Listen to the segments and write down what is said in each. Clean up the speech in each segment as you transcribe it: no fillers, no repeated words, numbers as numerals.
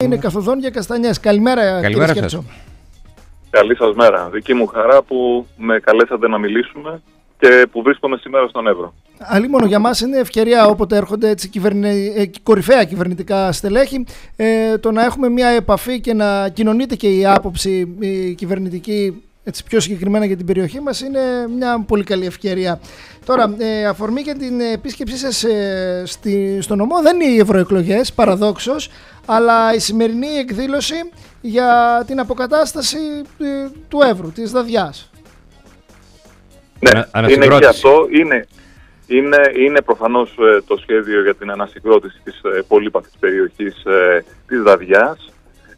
είναι καθοδόν για καστανιές. Καλημέρα, κύριε Σκέρτσο. Καλή σας μέρα. Δική μου χαρά που με καλέσατε να μιλήσουμε και που βρίσκομαι σήμερα στον Εύρο. Αλλήμονο για μας είναι ευκαιρία, όποτε έρχονται έτσι κορυφαία κυβερνητικά στελέχη, το να έχουμε μια επαφή και να κοινωνείται και η άποψη η κυβερνητική, έτσι πιο συγκεκριμένα για την περιοχή μας, είναι μια πολύ καλή ευκαιρία. Τώρα, αφορμή για την επίσκεψή σας στο νομό δεν είναι οι ευρωεκλογές, παραδόξως, αλλά η σημερινή εκδήλωση για την αποκατάσταση του Εύρου, της Δαδιάς. Ναι, είναι και αυτό. Είναι προφανώς το σχέδιο για την ανασυγκρότηση της πολύπαθης περιοχής της Δαδιάς,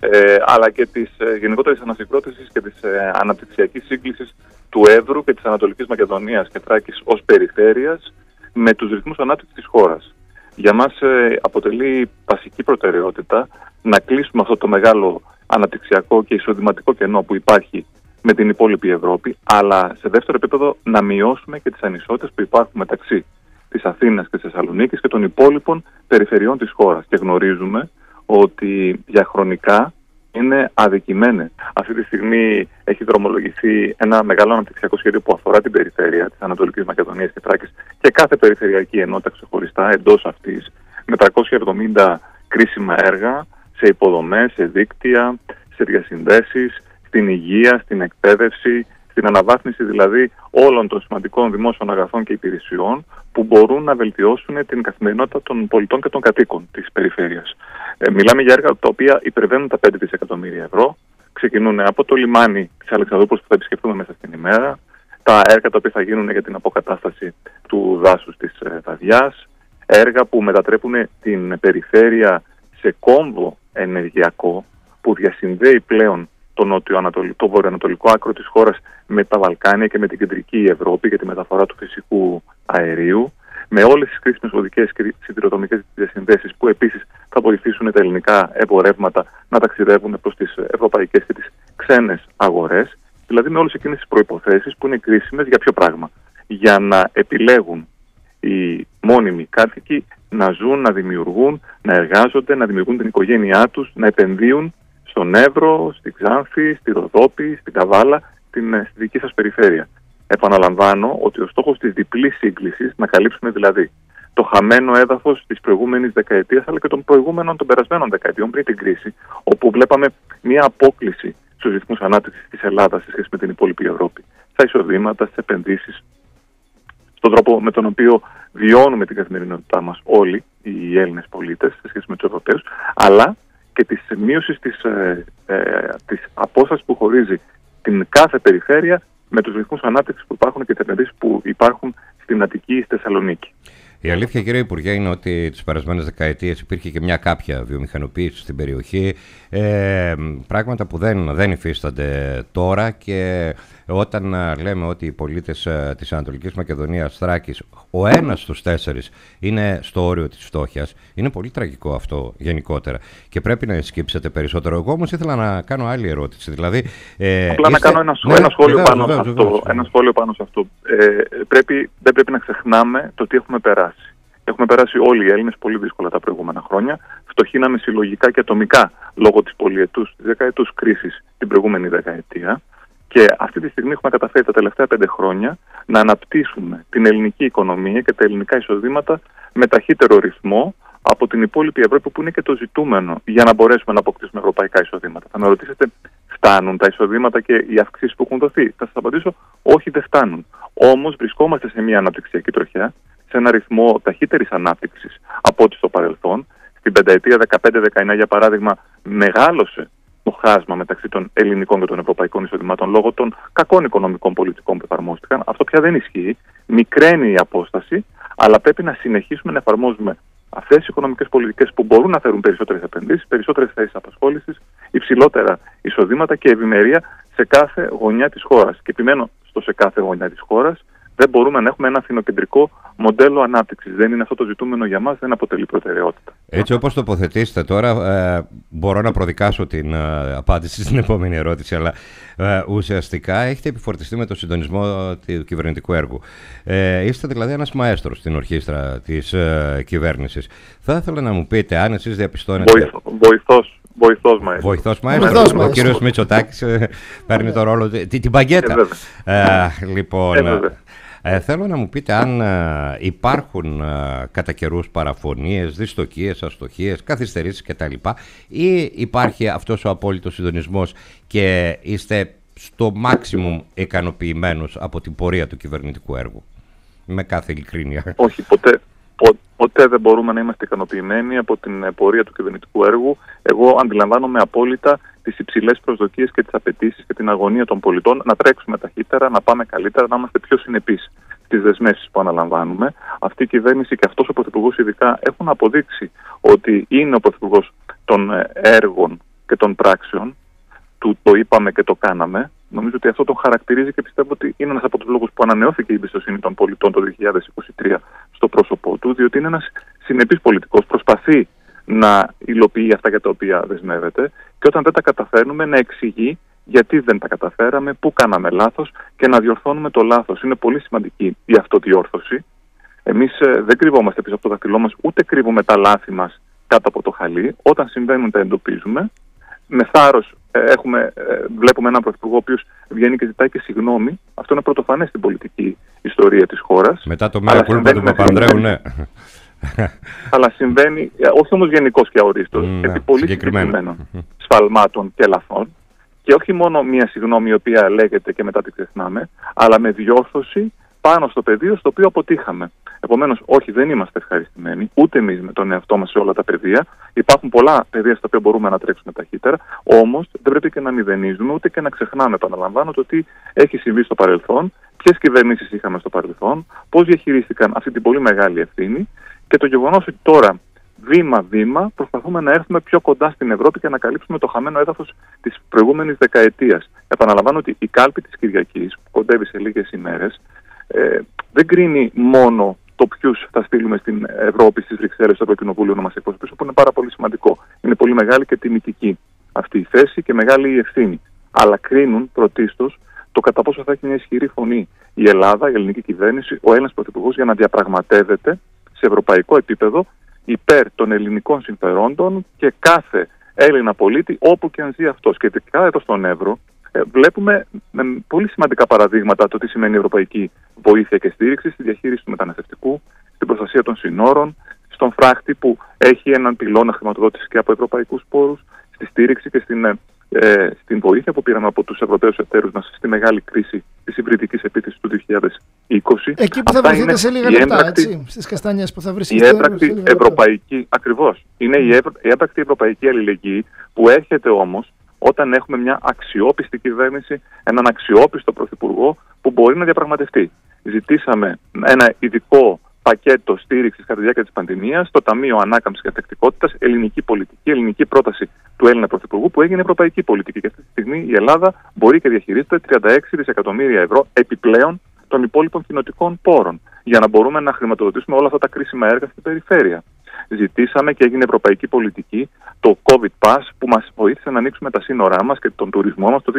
αλλά και της γενικότερης ανασυγκρότησης και της αναπτυξιακής σύγκλησης του Εύρου και της Ανατολικής Μακεδονίας και Θράκης ως περιφέρειας με τους ρυθμούς ανάπτυξης της χώρας. Για μας αποτελεί βασική προτεραιότητα να κλείσουμε αυτό το μεγάλο αναπτυξιακό και εισοδηματικό κενό που υπάρχει με την υπόλοιπη Ευρώπη, αλλά σε δεύτερο επίπεδο να μειώσουμε και τις ανισότητες που υπάρχουν μεταξύ της Αθήνας και της Θεσσαλονίκης και των υπόλοιπων περιφερειών της χώρας. Και γνωρίζουμε ότι διαχρονικά είναι αδικημένες. Αυτή τη στιγμή έχει δρομολογηθεί ένα μεγάλο αναπτυξιακό σχέδιο που αφορά την περιφέρεια της Ανατολικής Μακεδονίας και Θράκης και κάθε περιφερειακή ενότητα ξεχωριστά εντός αυτής, με 370 κρίσιμα έργα σε υποδομές, σε δίκτυα, σε διασυνδέσεις, στην υγεία, στην εκπαίδευση, στην αναβάθμιση δηλαδή όλων των σημαντικών δημόσιων αγαθών και υπηρεσιών που μπορούν να βελτιώσουν την καθημερινότητα των πολιτών και των κατοίκων της περιφέρειας. Μιλάμε για έργα τα οποία υπερβαίνουν τα 5 δισεκατομμύρια ευρώ. Ξεκινούν από το λιμάνι της Αλεξανδρούπολης που θα επισκεφτούμε μέσα στην ημέρα, τα έργα τα οποία θα γίνουν για την αποκατάσταση του δάσους της Δαδιάς, έργα που μετατρέπουν την περιφέρεια σε κόμβο ενεργειακό που διασυνδέει πλέον το βορειοανατολικό άκρο της χώρας με τα Βαλκάνια και με την κεντρική Ευρώπη για τη μεταφορά του φυσικού αερίου, με όλες τις κρίσιμες οδικές και σιδηροδρομικές διασυνδέσεις που επίσης θα βοηθήσουν τα ελληνικά εμπορεύματα να ταξιδεύουν προς τις ευρωπαϊκές και τις ξένες αγορές, δηλαδή με όλες εκείνες τις προϋποθέσεις που είναι κρίσιμες για ποιο πράγμα? Για να επιλέγουν οι μόνιμοι κάτοικοι να ζουν, να δημιουργούν, να εργάζονται, να δημιουργούν την οικογένειά τους, να επενδύουν στον Εύρο, στη Ξάνθη, στη Ροδόπη, στην Καβάλα, στη δική σας περιφέρεια. Επαναλαμβάνω ότι ο στόχος της διπλής σύγκλησης, να καλύψουμε δηλαδή το χαμένο έδαφος της προηγούμενης δεκαετίας αλλά και των περασμένων δεκαετιών πριν την κρίση, όπου βλέπαμε μια απόκλιση στους ρυθμούς ανάπτυξης της Ελλάδας σε σχέση με την υπόλοιπη Ευρώπη. Στα εισοδήματα, στις επενδύσεις, στον τρόπο με τον οποίο βιώνουμε την καθημερινότητά μας όλοι οι Έλληνες πολίτες σε σχέση με τους Ευρωπαίους, αλλά και της μείωσης της απόστασης που χωρίζει την κάθε περιφέρεια με τους ρυθμούς ανάπτυξης που υπάρχουν και τις επενδύσεις που υπάρχουν στην Αττική ή στη Θεσσαλονίκη. Η αλήθεια, κύριε Υπουργέ, είναι ότι τις περασμένες δεκαετίες υπήρχε και μια κάποια βιομηχανοποίηση στην περιοχή, πράγματα που δεν υφίστανται τώρα, και όταν λέμε ότι οι πολίτες της Ανατολικής Μακεδονίας, Θράκης, ο ένας στους 4 είναι στο όριο της φτώχειας, είναι πολύ τραγικό αυτό γενικότερα και πρέπει να σκύψετε περισσότερο. Εγώ όμως ήθελα να κάνω άλλη ερώτηση. Δηλαδή, απλά να κάνω ένα σχόλιο πάνω σε αυτό. Δεν πρέπει να ξεχνάμε το τι έχουμε περάσει. Έχουμε περάσει όλοι οι Έλληνες πολύ δύσκολα τα προηγούμενα χρόνια. Φτωχύναμε συλλογικά και ατομικά λόγω της δεκαετούς κρίσης την προηγούμενη δεκαετία. Και αυτή τη στιγμή έχουμε καταφέρει τα τελευταία 5 χρόνια να αναπτύσσουμε την ελληνική οικονομία και τα ελληνικά εισοδήματα με ταχύτερο ρυθμό από την υπόλοιπη Ευρώπη, που είναι και το ζητούμενο για να μπορέσουμε να αποκτήσουμε ευρωπαϊκά εισοδήματα. Θα με ρωτήσετε, φτάνουν τα εισοδήματα και οι αυξήσεις που έχουν δοθεί? Θα σας απαντήσω, όχι, δεν φτάνουν. Όμως βρισκόμαστε σε μια αναπτυξιακή τροχιά, σε ένα ρυθμό ταχύτερης ανάπτυξης από ό,τι στο παρελθόν. Στην πενταετία 15-19, για παράδειγμα, μεγάλωσε το χάσμα μεταξύ των ελληνικών και των ευρωπαϊκών εισοδημάτων λόγω των κακών οικονομικών πολιτικών που εφαρμόστηκαν. Αυτό πια δεν ισχύει. Μικραίνει η απόσταση, αλλά πρέπει να συνεχίσουμε να εφαρμόζουμε αυτές τις οικονομικές πολιτικές που μπορούν να φέρουν περισσότερες επενδύσεις, περισσότερες θέσεις απασχόλησης, υψηλότερα εισοδήματα και ευημερία σε κάθε γωνιά της χώρας. Και επιμένω στο σε κάθε γωνιά της χώρας. Δεν μπορούμε να έχουμε ένα αθηνοκεντρικό μοντέλο ανάπτυξης. Δεν είναι αυτό το ζητούμενο για μας, δεν αποτελεί προτεραιότητα. Έτσι όπως τοποθετήσετε τώρα, μπορώ να προδικάσω την απάντηση στην επόμενη ερώτηση, αλλά ουσιαστικά έχετε επιφορτιστεί με το συντονισμό του κυβερνητικού έργου. Είστε δηλαδή ένας μαέστρος στην ορχήστρα της κυβέρνησης. Θα ήθελα να μου πείτε αν εσείς διαπιστώνετε... Βοηθός μαέστρο. Ο κύριος Μητσοτάκης παίρνει το ρόλο, την παγκέτα. Λοιπόν, θέλω να μου πείτε αν υπάρχουν κατά καιρούς παραφωνίες, δυστοκίες, αστοχίες, καθυστερήσεις κτλ. Ή υπάρχει αυτός ο απόλυτος συντονισμός και είστε στο maximum ικανοποιημένος από την πορεία του κυβερνητικού έργου? Με κάθε ειλικρίνεια. Όχι, ποτέ δεν μπορούμε να είμαστε ικανοποιημένοι από την πορεία του κυβερνητικού έργου. Εγώ αντιλαμβάνομαι απόλυτα τις υψηλές προσδοκίες και τις απαιτήσεις και την αγωνία των πολιτών να τρέξουμε ταχύτερα, να πάμε καλύτερα, να είμαστε πιο συνεπείς στις δεσμεύσεις που αναλαμβάνουμε. Αυτή η κυβέρνηση και αυτός ο Πρωθυπουργός ειδικά έχουν αποδείξει ότι είναι ο Πρωθυπουργός των έργων και των πράξεων. Το είπαμε και το κάναμε. Νομίζω ότι αυτό τον χαρακτηρίζει και πιστεύω ότι είναι ένας από τους λόγους που ανανεώθηκε η εμπιστοσύνη των πολιτών το 2023 στο πρόσωπό του, διότι είναι ένας συνεπής πολιτικός, προσπαθεί να υλοποιεί αυτά για τα οποία δεσμεύεται και όταν δεν τα καταφέρνουμε να εξηγεί γιατί δεν τα καταφέραμε, πού κάναμε λάθος και να διορθώνουμε το λάθος. Είναι πολύ σημαντική η αυτοδιόρθωση. Εμείς δεν κρυβόμαστε πίσω από το δάχτυλό μας, ούτε κρύβουμε τα λάθη μας κάτω από το χαλί. Όταν συμβαίνουν τα εντοπίζουμε. Με θάρρος βλέπουμε έναν πρωθυπουργό ο οποίος βγαίνει και ζητάει και συγγνώμη. Αυτό είναι πρωτοφανές στην πολιτική ιστορία της χώρας. Μετά το μέρα κούλπα του Παπανδρέου, ναι. Αλλά συμβαίνει, όχι όμως γενικώς και αορίστος, επί πολύ συγκεκριμένων σφαλμάτων και λαθών. Και όχι μόνο μία συγγνώμη η οποία λέγεται και μετά την ξεχνάμε, αλλά με διόρθωση πάνω στο πεδίο στο οποίο αποτύχαμε. Επομένως, όχι, δεν είμαστε ευχαριστημένοι, ούτε εμείς με τον εαυτό μας σε όλα τα πεδία. Υπάρχουν πολλά πεδία στα οποία μπορούμε να τρέξουμε ταχύτερα. Όμως, δεν πρέπει και να μηδενίζουμε, ούτε και να ξεχνάμε, επαναλαμβάνω, το τι έχει συμβεί στο παρελθόν, ποιες κυβερνήσεις είχαμε στο παρελθόν, πώς διαχειρίστηκαν αυτή την πολύ μεγάλη ευθύνη και το γεγονός ότι τώρα βήμα-βήμα προσπαθούμε να έρθουμε πιο κοντά στην Ευρώπη και να καλύψουμε το χαμένο έδαφος της προηγούμενης δεκαετίας. Επαναλαμβάνω ότι η κάλπη της Κυριακής, που κοντεύει σε λίγες ημέρες, δεν κρίνει μόνο το ποιους θα στείλουμε στην Ευρώπη, στις Βρυξέλλες, στο Ευρωκοινοβούλιο να μας εκπροσωπήσουν, που είναι πάρα πολύ σημαντικό. Είναι πολύ μεγάλη και τιμητική αυτή η θέση και μεγάλη η ευθύνη. Αλλά κρίνουν πρωτίστως το κατά πόσο θα έχει μια ισχυρή φωνή η Ελλάδα, η ελληνική κυβέρνηση, ο Έλληνας Πρωθυπουργός για να διαπραγματεύεται σε ευρωπαϊκό επίπεδο υπέρ των ελληνικών συμφερόντων και κάθε Έλληνα πολίτη όπου και αν ζει αυτός. Και ειδικά εδώ στον Εύρο βλέπουμε με πολύ σημαντικά παραδείγματα το τι σημαίνει ευρωπαϊκή βοήθεια και στήριξη στη διαχείριση του μεταναστευτικού, στην προστασία των συνόρων, στον φράχτη που έχει έναν πυλώνα χρηματοδότηση και από ευρωπαϊκούς πόρους, στη στήριξη και στην βοήθεια που πήραμε από τους Ευρωπαίους εταίρους μας στη μεγάλη κρίση της υβριδικής επίθεσης του 2020. Εκεί που θα βρεθείτε σε λίγα λεπτά, έτσι, στις καστάνιες που θα βρίσκεστε. Η έμπρακτη ευρωπαϊκή, ακριβώς, είναι η έμπρακτη ευρωπαϊκή αλληλεγγύη που έρχεται όμως όταν έχουμε μια αξιόπιστη κυβέρνηση, έναν αξιόπιστο πρωθυπουργό που μπορεί να διαπραγματευτεί. Ζητήσαμε ένα ειδικό πακέτο στήριξης κατά τη διάρκεια της πανδημίας, το Ταμείο Ανάκαμψης και Ανθεκτικότητας, ελληνική πολιτική, ελληνική πρόταση του Έλληνα Πρωθυπουργού που έγινε ευρωπαϊκή πολιτική. Και αυτή τη στιγμή η Ελλάδα μπορεί και διαχειρίζεται 36 δισεκατομμύρια ευρώ επιπλέον των υπόλοιπων κοινοτικών πόρων για να μπορούμε να χρηματοδοτήσουμε όλα αυτά τα κρίσιμα έργα στην περιφέρεια. Ζητήσαμε και έγινε ευρωπαϊκή πολιτική το COVID Pass που μας βοήθησε να ανοίξουμε τα σύνορά μας και τον τουρισμό μας το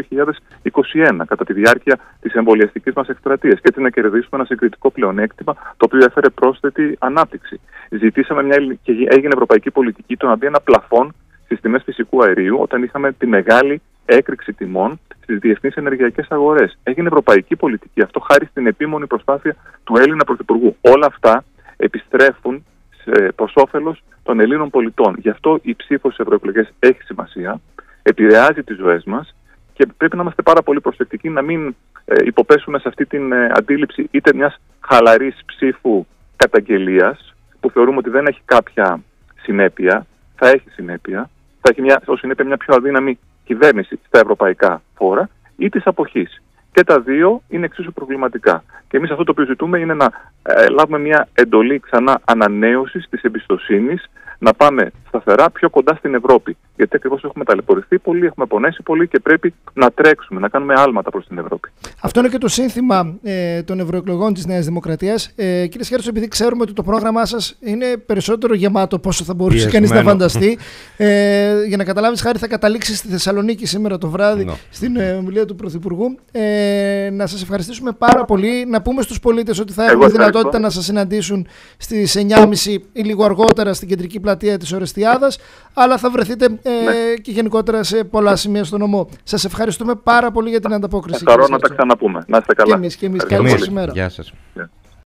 2021 κατά τη διάρκεια της εμβολιαστικής μας εκστρατείας και έτσι να κερδίσουμε ένα συγκριτικό πλεονέκτημα το οποίο έφερε πρόσθετη ανάπτυξη. Ζητήσαμε και έγινε ευρωπαϊκή πολιτική το να μπει ένα πλαφόν στις τιμές φυσικού αερίου όταν είχαμε τη μεγάλη έκρηξη τιμών στις διεθνείς ενεργειακές αγορές. Έγινε ευρωπαϊκή πολιτική, αυτό χάρη στην επίμονη προσπάθεια του Έλληνα Πρωθυπουργού. Όλα αυτά επιστρέφουν προς όφελος των Ελλήνων πολιτών. Γι' αυτό η ψήφος στις ευρωεκλογές έχει σημασία, επηρεάζει τις ζωές μας και πρέπει να είμαστε πάρα πολύ προσεκτικοί να μην υποπέσουμε σε αυτή την αντίληψη είτε μιας χαλαρής ψήφου καταγγελίας που θεωρούμε ότι δεν έχει κάποια συνέπεια, θα έχει συνέπεια, θα έχει ως συνέπεια μια πιο αδύναμη κυβέρνηση στα ευρωπαϊκά φόρα ή της αποχής. Και τα δύο είναι εξίσου προβληματικά. Και εμείς αυτό το οποίο ζητούμε είναι να λάβουμε μια εντολή ξανά ανανέωσης της εμπιστοσύνης, να πάμε σταθερά πιο κοντά στην Ευρώπη. Γιατί ακριβώς έχουμε ταλαιπωρηθεί πολύ, έχουμε πονέσει πολύ και πρέπει να τρέξουμε, να κάνουμε άλματα προς την Ευρώπη. Αυτό είναι και το σύνθημα των ευρωεκλογών της Νέας Δημοκρατίας. Κύριε Σχέρτσο, επειδή ξέρουμε ότι το πρόγραμμά σας είναι περισσότερο γεμάτο πόσο θα μπορούσε κανείς να φανταστεί, για να καταλάβεις, Χάρη, θα καταλήξει στη Θεσσαλονίκη σήμερα το βράδυ στην ομιλία του Πρωθυπουργού. Να σας ευχαριστήσουμε πάρα πολύ. Να πούμε στους πολίτες ότι θα έχουν δυνατότητα να σας συναντήσουν στις 9.30 ή λίγο αργότερα στην κεντρική πλατεία της Ορεστιάδας, αλλά θα βρεθείτε και γενικότερα σε πολλά σημεία στο νομό. Σας ευχαριστούμε πάρα πολύ για την ανταπόκριση. Χαρώ να τα ξαναπούμε. Να είστε καλά. Και εμείς. Καλή σας ημέρα. Γεια σας.